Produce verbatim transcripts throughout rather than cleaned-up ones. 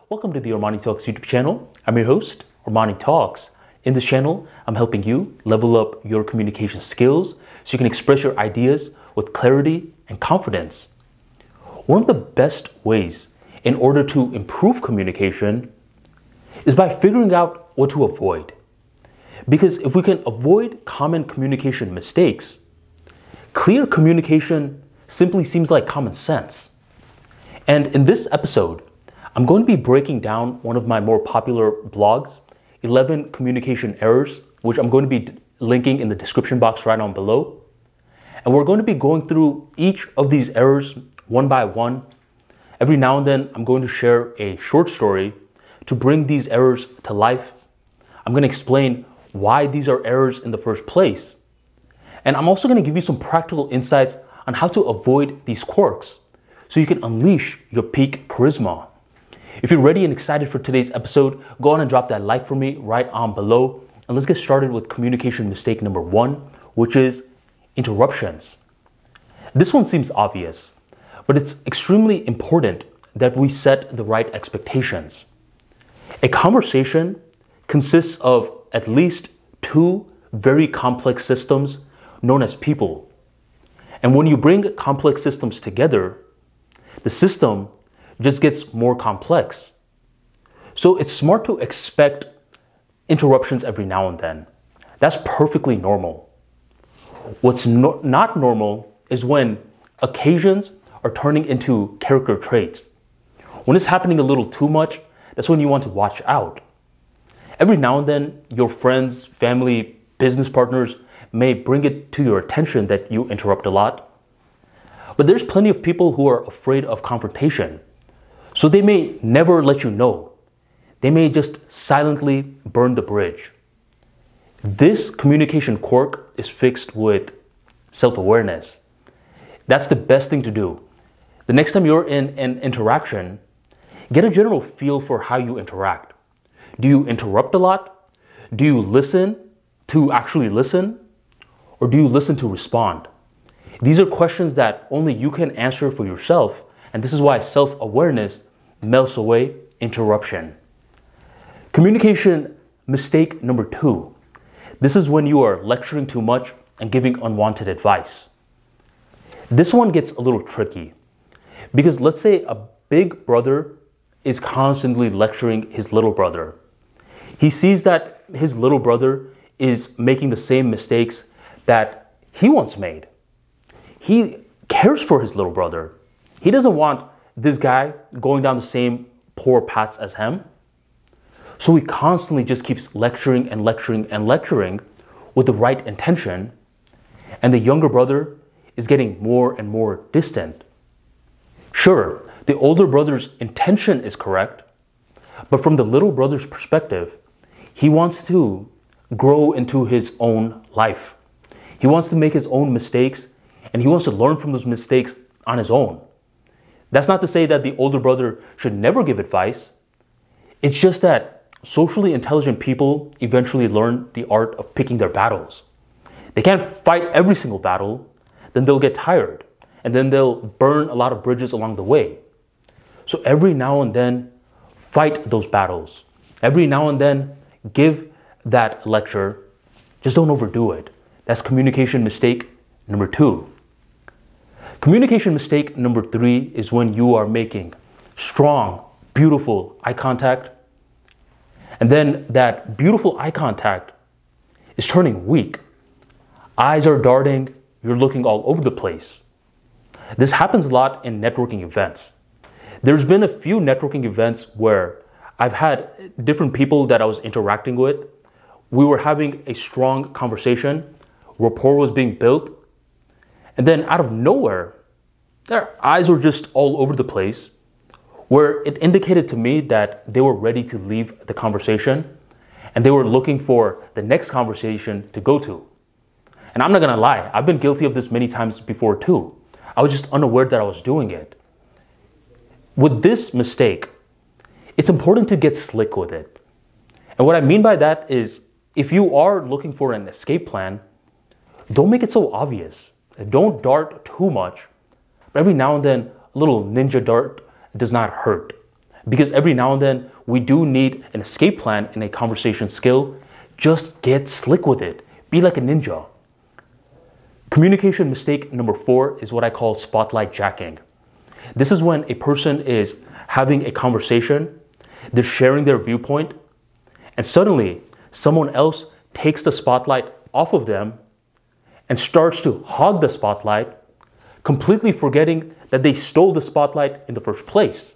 Welcome to the Armani Talks YouTube channel. I'm your host, Armani Talks. In this channel, I'm helping you level up your communication skills so you can express your ideas with clarity and confidence. One of the best ways in order to improve communication is by figuring out what to avoid. Because if we can avoid common communication mistakes, clear communication simply seems like common sense. And in this episode, I'm going to be breaking down one of my more popular blogs, eleven communication errors, which I'm going to be linking in the description box right on below. And we're going to be going through each of these errors one by one. Every now and then, I'm going to share a short story to bring these errors to life. I'm going to explain why these are errors in the first place. And I'm also going to give you some practical insights on how to avoid these quirks so you can unleash your peak charisma. If you're ready and excited for today's episode, go on and drop that like for me right on below. And let's get started with communication mistake number one, which is interruptions. This one seems obvious, but it's extremely important that we set the right expectations. A conversation consists of at least two very complex systems known as people. And when you bring complex systems together, the system just gets more complex. So it's smart to expect interruptions every now and then. That's perfectly normal. What's no- not normal is when occasions are turning into character traits. When it's happening a little too much, that's when you want to watch out. Every now and then, your friends, family, business partners may bring it to your attention that you interrupt a lot. But there's plenty of people who are afraid of confrontation. So they may never let you know. They may just silently burn the bridge. This communication quirk is fixed with self-awareness. That's the best thing to do. The next time you're in an interaction, get a general feel for how you interact. Do you interrupt a lot? Do you listen to actually listen? Or do you listen to respond? These are questions that only you can answer for yourself, and this is why self-awareness melts away interruption. Communication mistake number two. This is when you are lecturing too much and giving unwanted advice. This one gets a little tricky because let's say a big brother is constantly lecturing his little brother. He sees that his little brother is making the same mistakes that he once made. He cares for his little brother. He doesn't want this guy going down the same poor paths as him. So he constantly just keeps lecturing and lecturing and lecturing with the right intention. And the younger brother is getting more and more distant. Sure, the older brother's intention is correct, but from the little brother's perspective, he wants to grow into his own life. He wants to make his own mistakes, and he wants to learn from those mistakes on his own. That's not to say that the older brother should never give advice. It's just that socially intelligent people eventually learn the art of picking their battles. They can't fight every single battle, then they'll get tired, and then they'll burn a lot of bridges along the way. So every now and then, fight those battles. Every now and then, give that lecture. Just don't overdo it. That's communication mistake number two. Communication mistake number three is when you are making strong, beautiful eye contact, and then that beautiful eye contact is turning weak. Eyes are darting, you're looking all over the place. This happens a lot in networking events. There's been a few networking events where I've had different people that I was interacting with. We were having a strong conversation, rapport was being built, and then out of nowhere, their eyes were just all over the place, where it indicated to me that they were ready to leave the conversation and they were looking for the next conversation to go to. And I'm not gonna lie, I've been guilty of this many times before too. I was just unaware that I was doing it. With this mistake, it's important to get slick with it. And what I mean by that is, if you are looking for an escape plan, don't make it so obvious. Don't dart too much, but every now and then, a little ninja dart does not hurt. Because every now and then, we do need an escape plan in a conversation skill. Just get slick with it. Be like a ninja. Communication mistake number four is what I call spotlight jacking. This is when a person is having a conversation, they're sharing their viewpoint, and suddenly someone else takes the spotlight off of them and starts to hog the spotlight, completely forgetting that they stole the spotlight in the first place.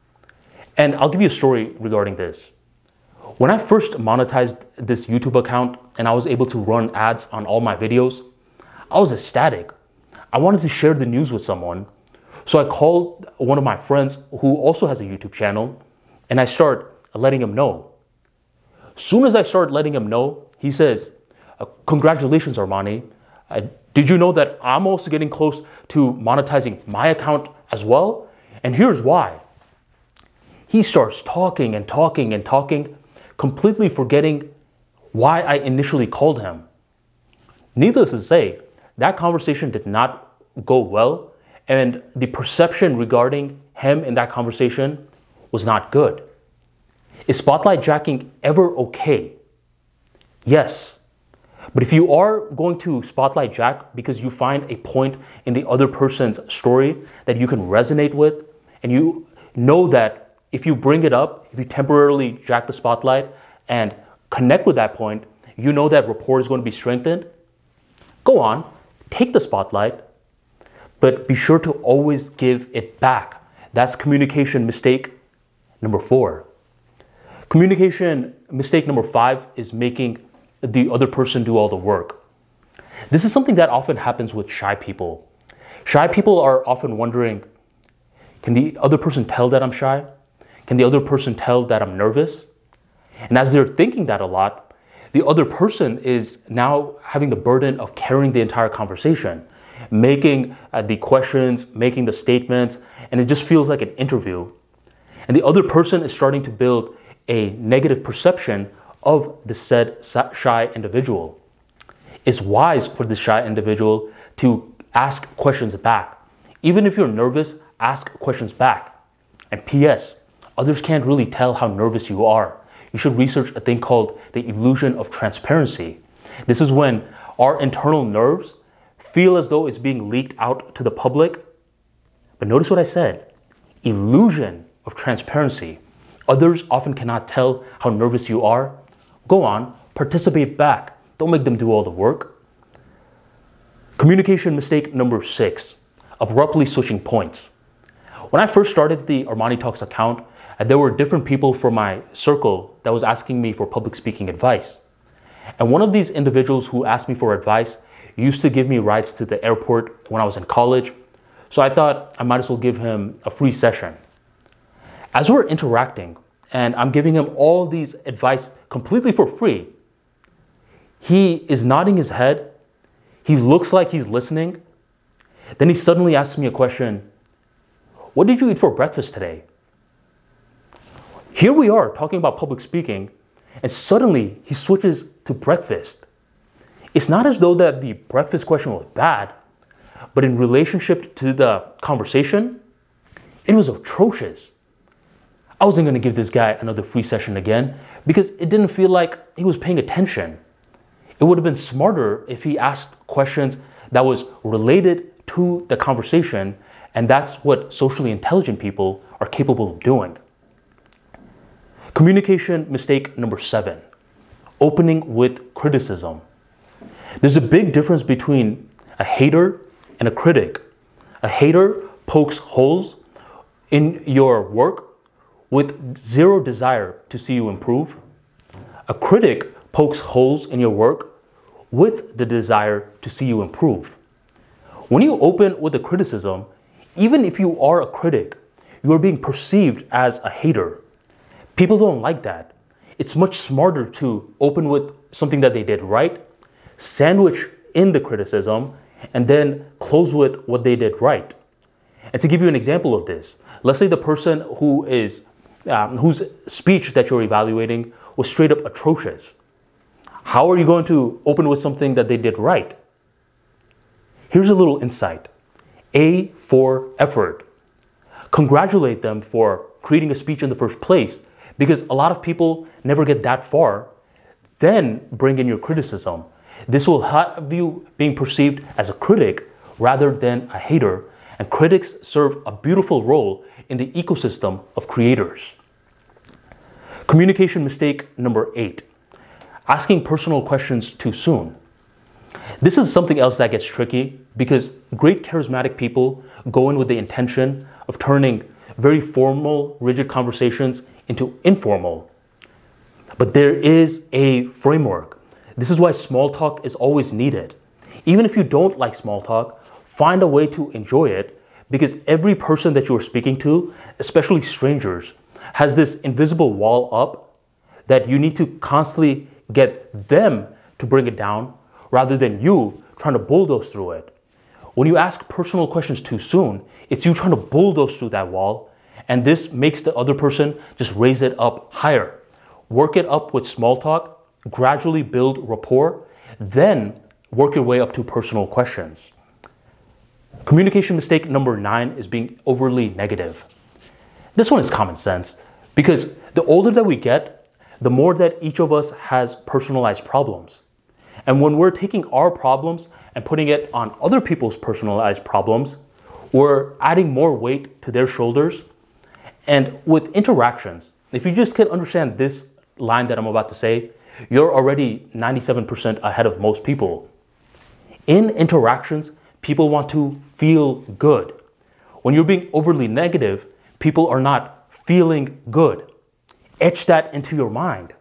And I'll give you a story regarding this. When I first monetized this YouTube account and I was able to run ads on all my videos, I was ecstatic. I wanted to share the news with someone. So I called one of my friends who also has a YouTube channel, and I start letting him know. Soon as I start letting him know, he says, "Congratulations, Armani. Uh, did you know that I'm also getting close to monetizing my account as well? And here's why." He starts talking and talking and talking, completely forgetting why I initially called him. Needless to say, that conversation did not go well, and the perception regarding him in that conversation was not good. Is spotlight jacking ever okay? Yes. But if you are going to spotlight jack because you find a point in the other person's story that you can resonate with, and you know that if you bring it up, if you temporarily jack the spotlight and connect with that point, you know that rapport is going to be strengthened, go on, take the spotlight, but be sure to always give it back. That's communication mistake number four. Communication mistake number five is making the other person do all the work. This is something that often happens with shy people. Shy people are often wondering, can the other person tell that I'm shy? Can the other person tell that I'm nervous? And as they're thinking that a lot, the other person is now having the burden of carrying the entire conversation, making uh, the questions, making the statements, and it just feels like an interview. And the other person is starting to build a negative perception of the said shy individual. It's wise for the shy individual to ask questions back. Even if you're nervous, ask questions back. And P S, others can't really tell how nervous you are. You should research a thing called the illusion of transparency. This is when our internal nerves feel as though it's being leaked out to the public. But notice what I said, illusion of transparency. Others often cannot tell how nervous you are. Go on, participate back. Don't make them do all the work. Communication mistake number six, abruptly switching points. When I first started the Armani Talks account, there were different people from my circle that was asking me for public speaking advice. And one of these individuals who asked me for advice used to give me rides to the airport when I was in college. So I thought I might as well give him a free session. As we're interacting and I'm giving him all these advice completely for free, he is nodding his head. He looks like he's listening. Then he suddenly asks me a question. "What did you eat for breakfast today?" Here we are talking about public speaking, and suddenly he switches to breakfast. It's not as though that the breakfast question was bad, but in relationship to the conversation, it was atrocious. I wasn't going to give this guy another free session again because it didn't feel like he was paying attention. It would have been smarter if he asked questions that was related to the conversation, and that's what socially intelligent people are capable of doing. Communication mistake number seven, opening with criticism. There's a big difference between a hater and a critic. A hater pokes holes in your work with zero desire to see you improve. A critic pokes holes in your work with the desire to see you improve. When you open with a criticism, even if you are a critic, you are being perceived as a hater. People don't like that. It's much smarter to open with something that they did right, sandwich in the criticism, and then close with what they did right. And to give you an example of this, let's say the person who is, um, whose speech that you're evaluating was straight up atrocious. How are you going to open with something that they did right? Here's a little insight. A for effort. Congratulate them for creating a speech in the first place, because a lot of people never get that far. Then bring in your criticism. This will have you being perceived as a critic rather than a hater, and critics serve a beautiful role in the ecosystem of creators. Communication mistake number eight, asking personal questions too soon. This is something else that gets tricky because great charismatic people go in with the intention of turning very formal, rigid conversations into informal. But there is a framework. This is why small talk is always needed. Even if you don't like small talk, find a way to enjoy it, because every person that you are speaking to, especially strangers, has this invisible wall up that you need to constantly get them to bring it down rather than you trying to bulldoze through it. When you ask personal questions too soon, it's you trying to bulldoze through that wall, and this makes the other person just raise it up higher. Work it up with small talk, gradually build rapport, then work your way up to personal questions. Communication mistake number nine is being overly negative. This one is common sense, because the older that we get, the more that each of us has personalized problems. And when we're taking our problems and putting it on other people's personalized problems, we're adding more weight to their shoulders. And with interactions, if you just can understand this line that I'm about to say, you're already ninety-seven percent ahead of most people. In interactions, people want to feel good. When you're being overly negative, people are not feeling good. Etch that into your mind.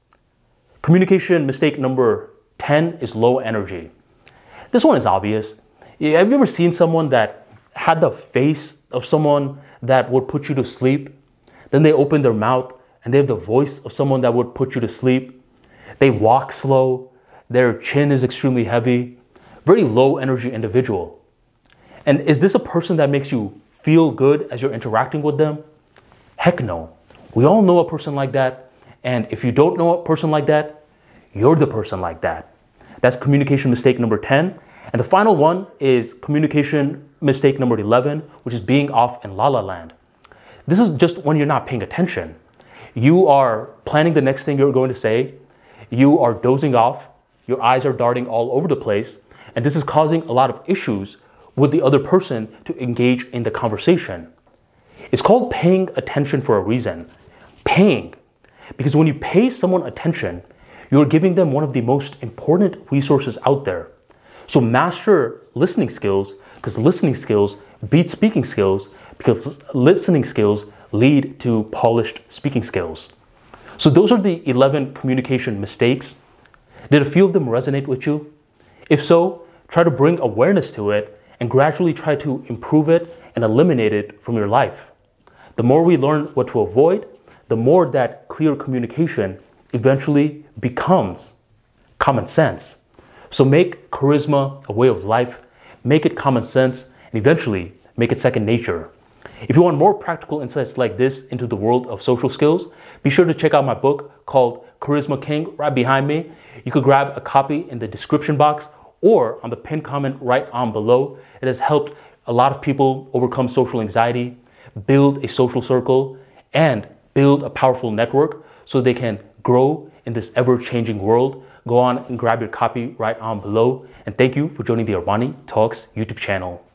Communication mistake number ten is low energy. This one is obvious. Have you ever seen someone that had the face of someone that would put you to sleep? Then they open their mouth and they have the voice of someone that would put you to sleep. They walk slow. Their chin is extremely heavy. Very low energy individual. And is this a person that makes you feel good as you're interacting with them? Heck no. We all know a person like that. And if you don't know a person like that, you're the person like that. That's communication mistake number ten. And the final one is communication mistake number eleven, which is being off in la la land. This is just when you're not paying attention. You are planning the next thing you're going to say. You are dozing off. Your eyes are darting all over the place. And this is causing a lot of issues with the other person to engage in the conversation. It's called paying attention for a reason. Paying. Because when you pay someone attention, you're giving them one of the most important resources out there. So master listening skills, because listening skills beat speaking skills, because listening skills lead to polished speaking skills. So those are the eleven communication mistakes. Did a few of them resonate with you? If so, try to bring awareness to it and gradually try to improve it and eliminate it from your life. The more we learn what to avoid, the more that clear communication eventually becomes common sense. So make charisma a way of life, make it common sense, and eventually make it second nature. If you want more practical insights like this into the world of social skills, be sure to check out my book called Charisma King right behind me. You could grab a copy in the description box or on the pinned comment right on below. It has helped a lot of people overcome social anxiety, build a social circle, and build a powerful network so they can grow in this ever-changing world. Go on and grab your copy right on below. And thank you for joining the Armani Talks YouTube channel.